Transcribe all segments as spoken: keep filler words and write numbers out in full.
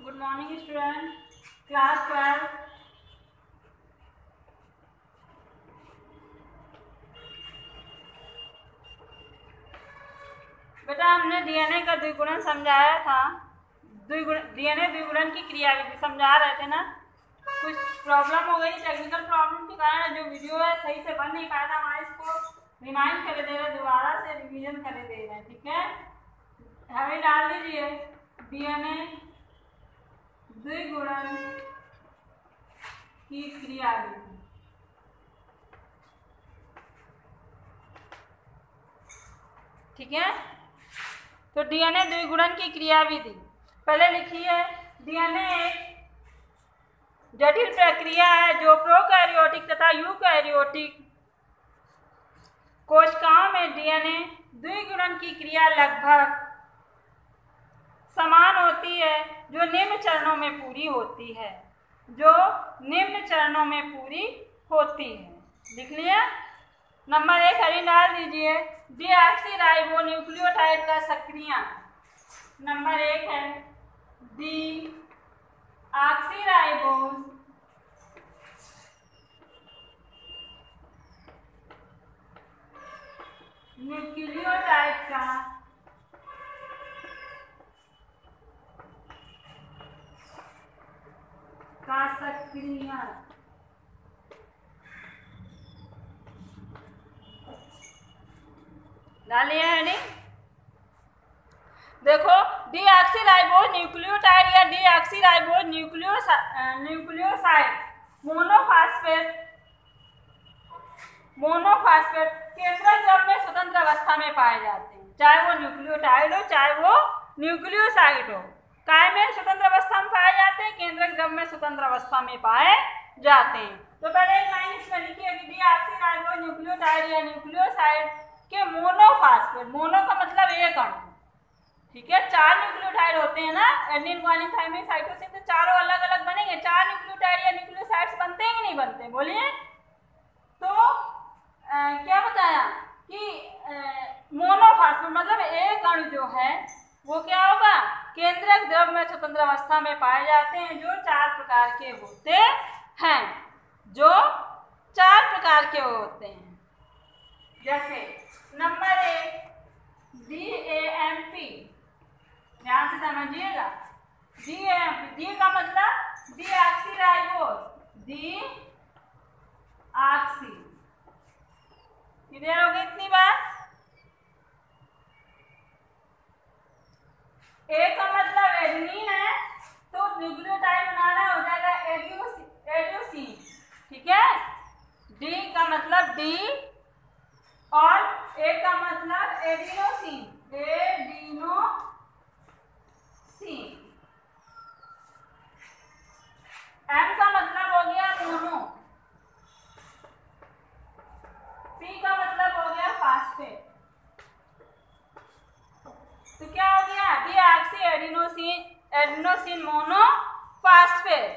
Good morning student, class twelve. बेटा हमने DNA का द्विगुणन समझाया था। द्विगुण डीएनए द्विगुणन की क्रियाविधि समझा रहे थे ना। कुछ प्रॉब्लम हो गई, टेक्निकल प्रॉब्लम के कारण जो वीडियो है सही से बन नहीं पाया था। हमारे इसको रिमाइंड कर दे रहे, दोबारा से रिवीजन कर दे रहे हैं। ठीक है, हमें डाल दीजिए डीएनए द्विगुणन की क्रियाविधि। ठीक है, तो डीएनए द्विगुणन की क्रियाविधि पहले लिखिए। डीएनए एक जटिल प्रक्रिया है जो प्रोकैरियोटिक तथा यूकैरियोटिक कोशिकाओं में डीएनए द्विगुणन की क्रिया लगभग समान होती है, जो निम्न चरणों में पूरी होती है जो निम्न चरणों में पूरी होती है। लिख लिया। नंबर एक हरी डाल दीजिए। डीऑक्सीराइबो न्यूक्लियोटाइड का सक्रियण नंबर एक है डी ऑक्सीराइबो न्यूक्लियोटाइड का का सक्रियण डालिए हेडिंग। देखो, डीऑक्सीराइबोज न्यूक्लियोटाइड या deoxyribose nucleo nucleoside monophosphate monophosphate केंद्रक द्रव में स्वतंत्र अवस्था में पाए जाते हैं। चाहे वो न्यूक्लियोटाइड हो चाहे वो न्यूक्लियोसाइड हो, काय में स्वतंत्र अवस्था में पाए जाते हैं, केंद्रक द्रव में स्वतंत्र अवस्था में पाए जाते हैं। तो पहले एक लाइन इसमें लिखिए कि डीऑक्सीराइबोज न्यूक्लियोटाइड या न्यूक्लियोसाइड के मोनोफॉस्फेट, मोनो का मतलब एक अणु। ठीक है, चार न्यूक्लियोटाइड होते हैं ना, एडेनिन ग्वानिन थाइमिन साइटोसिन, तो चारों अलग अलग बनेंगे। चार न्यूक्लियोटाइड या न्यूक्लियोसाइड्स बनते हैं कि नहीं बनते, बोलिए। तो आ, क्या बताया कि मोनोफॉस्फेट मतलब एक अणु जो है वो क्या होगा, केंद्रक द्रव में स्वतंत्र अवस्था में पाए जाते हैं, जो चार प्रकार के होते हैं जो चार प्रकार के होते हैं। जैसे नंबर एक डी ए एम पी, ध्यान से समझिएगा। D A M P, D का मतलब डीऑक्सीराइबोज, डी ऑक्सी। क्लियर हो गई इतनी बात। ए का मतलब एडेनिन है, तो न्यूक्लियोटाइड बनाना हो जाएगा एडियोसिन। ठीक है, डी का मतलब डी और ए का मतलब एडिनोसिन, एडिनोसिन। एम का मतलब हो गया मोनो, पी का मतलब हो गया फास्फेट। तो क्या हो गया, deoxy adenosine adenosine monophosphate.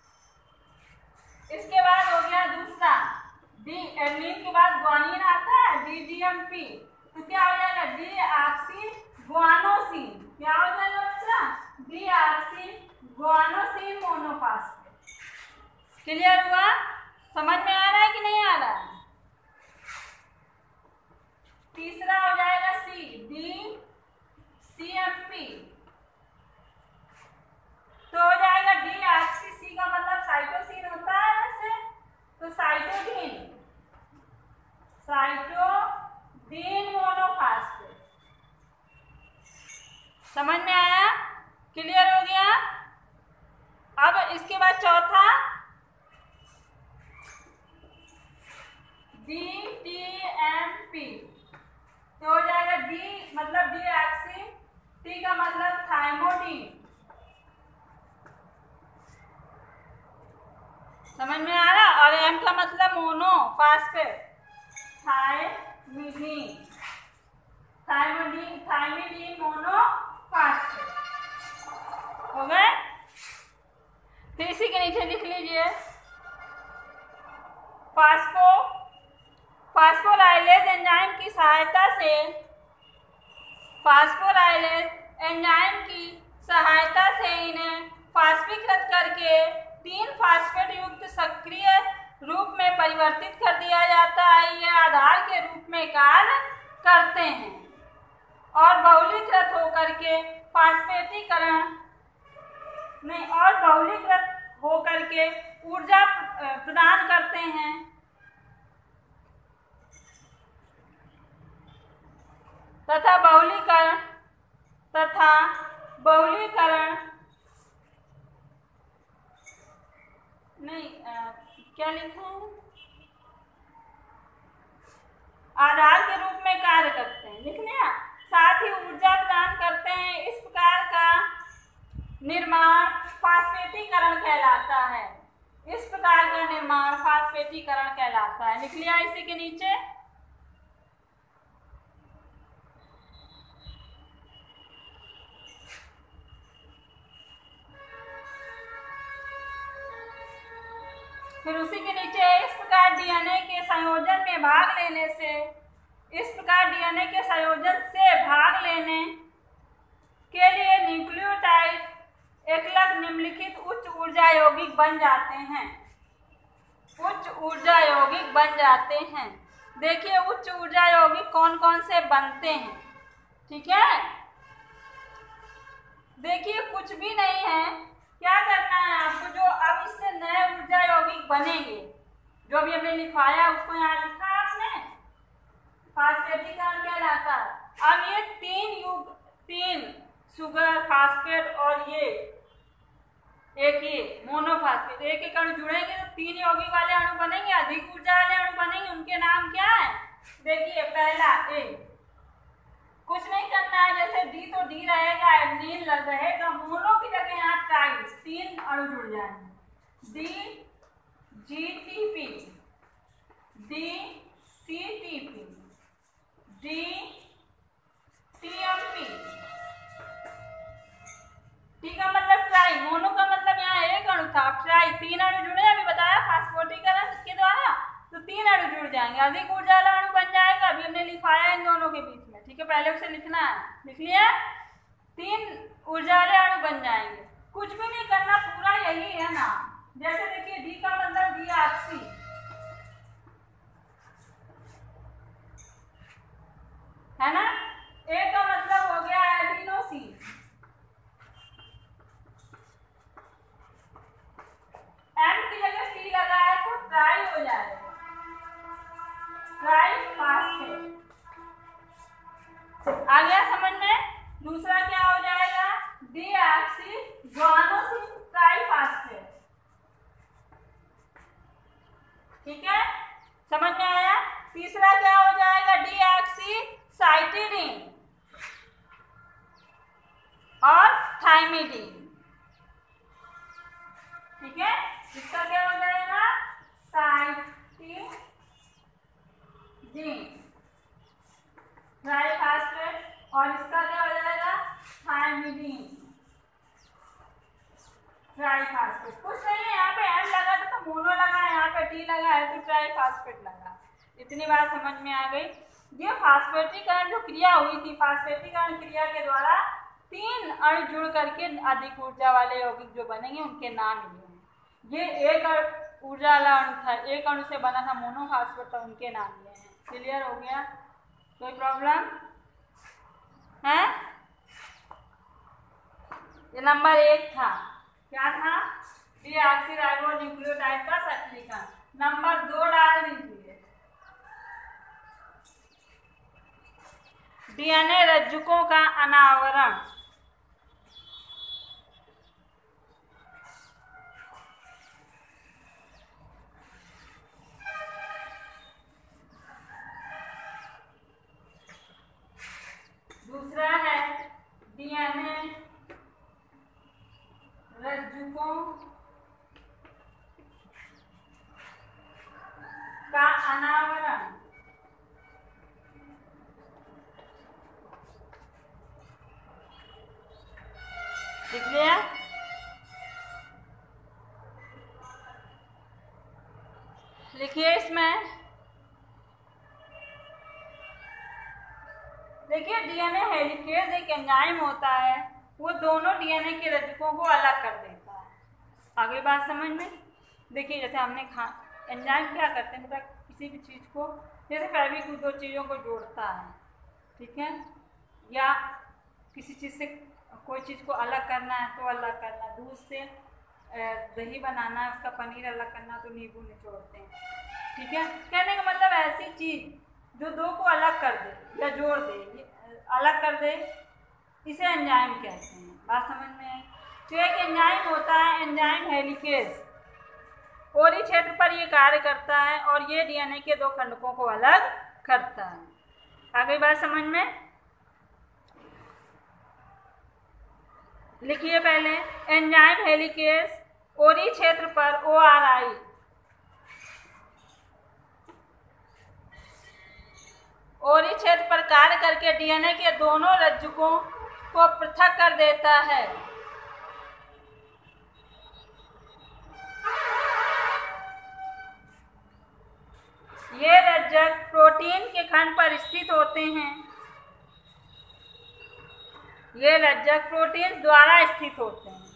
इसके बाद हो गया दूसरा डी, एडेनिन के बाद ग्वानिन आता है डी डी एम पी, तो क्या हो जाएगा डीऑक्सी ग्वानोसिन। क्या हो जाएगा बच्चा, डीऑक्सी ग्वानोसिन मोनोफॉस्फेट। क्लियर हुआ, समझ में आ रहा है कि नहीं आ रहा है। तीसरा हो जाएगा C, D C M P, तो हो जाएगा डीऑक्सी, सी का मतलब साइटोसिन होता है वैसे, तो साइटोडिन साइटोडिन मोनोफॉस्फेट। समझ में आया, क्लियर हो गया। अब इसके बाद चौथा डी टी एम पी, तो हो जाएगा डी मतलब डीऑक्सी, टी का मतलब थाइमोडिन। समझ में आ रहा, और एम का मतलब monophosphate, thymidine thymidine thymidine monophosphate. हो गए। फिर इसी के नीचे लिख लीजिए फास्फो फास्फोराइलेज एंजाइम की सहायता से फास्फोराइलेज एंजाइम की सहायता से इन्हें करके तीन फास्फेट युक्त सक्रिय रूप में परिवर्तित कर दिया जाता है। ये आधार के रूप में कार्य करते हैं और बहुलीकृत होकर के फास्फेटीकरण में और बहुलीकृत होकर के ऊर्जा प्रदान करते हैं। तथा बहुलीकरण तथा बहुलीकरण नहीं आ, क्या लिखा है, आधार के रूप में कार्य करते हैं, लिख लिया। साथ ही ऊर्जा प्रदान करते हैं। इस प्रकार का निर्माण फास्फेटीकरण कहलाता है। इस प्रकार का निर्माण फास्फेटीकरण कहलाता है, लिख लिया इसी के नीचे। फिर उसी के नीचे इस प्रकार डीएनए के संयोजन में भाग लेने से इस प्रकार डीएनए के संयोजन से भाग लेने के लिए न्यूक्लियोटाइड एकलक निम्नलिखित उच्च ऊर्जा यौगिक बन जाते हैं। उच्च ऊर्जा यौगिक बन जाते हैं। देखिए उच्च ऊर्जा यौगिक कौन कौन से बनते हैं, ठीक है। देखिए कुछ भी नहीं है, क्या करना है आपको, जो अब इससे नए ऊर्जा यौगिक बनेंगे, जो भी हमने लिखवाया उसको यहाँ लिखा आपने, फास्फेटीकरण कहलाता है। अब ये तीन युग तीन शुगर फास्फेट और ये एक ये मोनोफास्फेट, एक एक अणु जुड़ेंगे तो तीन यौगिक वाले अणु बनेंगे, अधिक ऊर्जा वाले अणु बनेंगे। उनके नाम क्या है, देखिए पहला ए, कुछ नहीं करना है, जैसे डी तो डी रहेगा, एल्डिल रहेगा, मोनो की जगह यहाँ ट्राई, तीन अणु जुड़ जाएंगे, D G T P, D C T P, D T M P. T का मतलब ट्राई, मोनो का मतलब यहाँ एक अणु था, ट्राई तीन अणु जुड़े, अभी बताया फास्फोटीकरण के द्वारा, तो तीन अणु जुड़ जाएंगे, अधिक ऊर्जा वाला अणु बन जाएगा। अभी हमने लिखवाया इन दोनों के बीच में, ठीक है, पहले उसे लिखना है, लिख लिया, तीन ऊर्जा वाले अणु बन जाएंगे। कुछ भी नहीं करना, पूरा यही है ना। जैसे देखिए डी का मतलब डीऑक्सी, है ना, ए का मतलब हो गया एडिनोसिन, एम की जगह सी लगा है तो ट्राई हो जाएगा, ट्राई फास्फेट। आ गया समझ में। दूसरा क्या हो जाएगा, डीऑक्सी गुआनोसिन ट्राइफास्फेट, ठीक है, समझ में आया। तीसरा क्या हो जाएगा, डीऑक्सी साइटिडीन और थाइमिडीन, ठीक है। इसका क्या हो जाएगा, साइटिडीन ट्राइफास्फेट, और इसका क्या हो जाएगा, थाइमिडीन ट्राइफास्फेट। कुछ नहीं है, यहाँ पे एम लगा था तो मोनो लगा है, यहाँ पे टी लगा है तो ट्राइफास्फेट लगा। इतनी बात समझ में आ गई। ये फास्फेटीकरण जो क्रिया हुई थी, फास्फेटीकरण क्रिया के द्वारा तीन अणु जुड़ करके अधिक ऊर्जा वाले यौगिक जो बनेंगे उनके नाम ये हैं। ये एक ऊर्जा वाला अणु था, एक अणु से बना था मोनोफास्फेट, तो उनके नाम ये हैं। क्लियर हो गया, कोई प्रॉब्लम है। ये नंबर एक था, क्या था, डीऑक्सीराइबोन्यूक्लियोटाइड का सक्रियकरण। नंबर दो डाल दीजिए, डीएनए रज्जुकों का अनावरण। दूसरा है डीएनए रज्जुकों का अनावरण। लिख लिया, लिखिए इसमें, देखिए डीएनए हेलिकेज एक एंजाइम होता है, वो दोनों डीएनए के रज्जुकों को अलग कर देता है। आगे बात समझ में। देखिए जैसे हमने खा एंजाइम क्या करते हैं बेटा, किसी भी चीज़ को, जैसे फेविक्विक दो चीज़ों को जोड़ता है, ठीक है, या किसी चीज़ से कोई चीज़ को अलग करना है तो अलग करना, दूध से दही बनाना है, उसका पनीर अलग करना तो नींबू निचोड़ते हैं, ठीक है। कहने का मतलब ऐसी चीज़ जो दो को अलग कर दे या जोड़ दे, अलग कर दे, इसे एंजाइम कहते हैं। बात समझ में आई। तो एक एंजाइम होता है एंजाइम हेलिकेज, ओरी क्षेत्र पर ये कार्य करता है और ये डीएनए के दो खंडकों को अलग करता है। आगे बात समझ में। लिखिए पहले, एंजाइम हेलिकेज ओरी क्षेत्र पर ओ आर आई ओरी क्षेत्र पर कार्य करके डीएनए के दोनों रज्जुकों को पृथक कर देता है। ये रज्जक प्रोटीन के खंड पर स्थित होते हैं। ये रज्जक प्रोटीन द्वारा स्थित होते हैं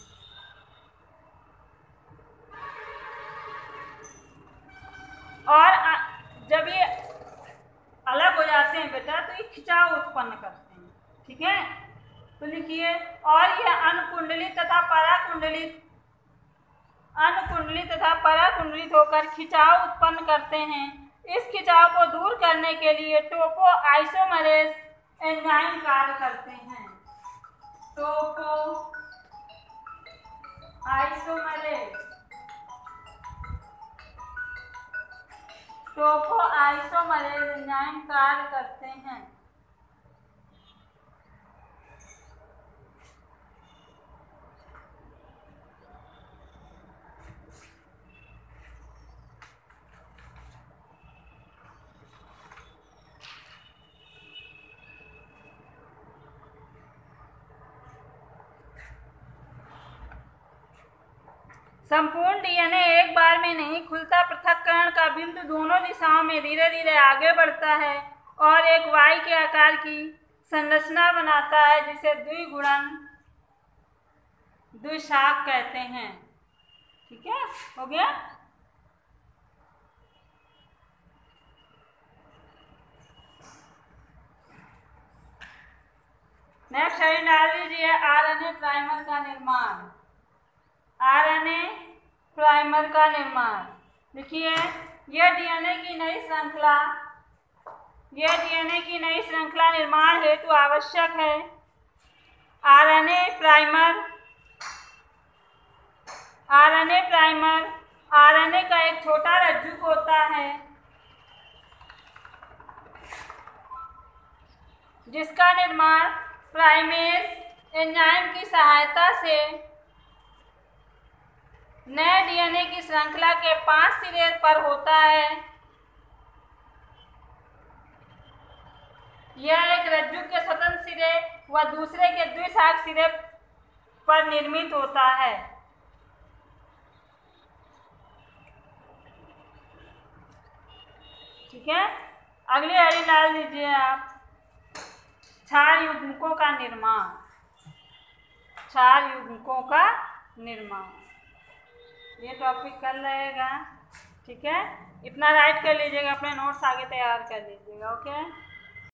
और जब ये अलग हो जाते हैं बेटा तो ये खिंचाव उत्पन्न करते हैं, ठीक है। तो लिखिए, और ये अनुकुंडलित तथा पराकुंडलित अनुकुंडलित तथा पराकुंडलित होकर खिंचाव उत्पन्न करते हैं। इस खिंचाव को दूर करने के लिए टोपो आइसोमरेज एंजाइम कार्य करते हैं। Topoisomerase topoisomerase enzyme कार्य करते हैं। संपूर्ण डीएनए एक बार में नहीं खुलता, पृथक्करण का बिंदु दोनों दिशाओं में धीरे धीरे आगे बढ़ता है और एक वाई के आकार की संरचना बनाता है जिसे द्विगुणन द्विशाख कहते हैं, ठीक है। हो गया। नेक्स्ट हेडिंग डाल दीजिए, आरएनए प्राइमर का निर्माण। आरएनए प्राइमर का निर्माण लिखिए, यह डीएनए की नई श्रृंखला यह डीएनए की नई श्रृंखला निर्माण हेतु आवश्यक है। RNA primer RNA primer RNA का एक छोटा रज्जुक होता है जिसका निर्माण प्राइमेज एंजाइम की सहायता से नए डीएनए की श्रृंखला के पांच सिरे पर होता है। यह एक रज्जुक के स्वतंत्र सिरे व दूसरे के द्विशाख सिरे पर निर्मित होता है। ठीक है। अगली हेडिंग डाल दीजिए आप, क्षार युग्मकों का निर्माण। क्षार युग्मकों का निर्माण, ये टॉपिक कल रहेगा, ठीक है। इतना राइट कर लीजिएगा, अपने नोट्स आगे तैयार कर लीजिएगा, ओके।